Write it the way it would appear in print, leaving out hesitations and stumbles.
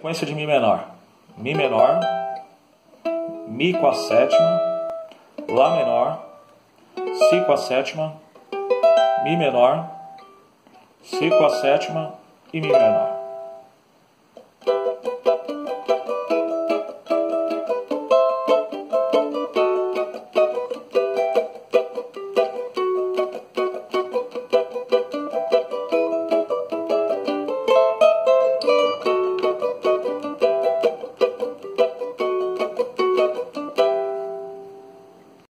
Sequência de Mi menor. Mi menor, Mi com a sétima, Lá menor, Si com a sétima, Mi menor, Si com a sétima e Mi menor.